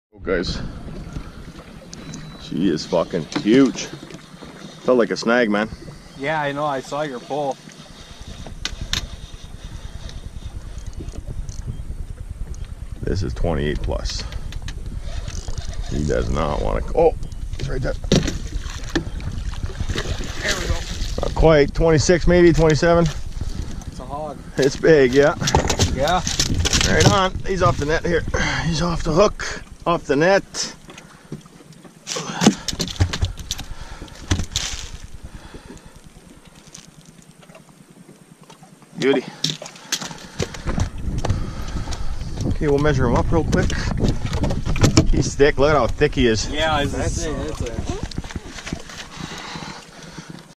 Oh guys, she is fucking huge. Felt like a snag, man. Yeah, I know, I saw your pull. This is 28 plus. He does not want to. Oh, he's right there. There we go. Not quite. 26 maybe, 27. It's a hog. It's big, yeah. Yeah. Right on. He's off the net here. He's off the hook, off the net. Beauty. Okay, we'll measure him up real quick. He's thick. Look at how thick he is. Yeah, that's it.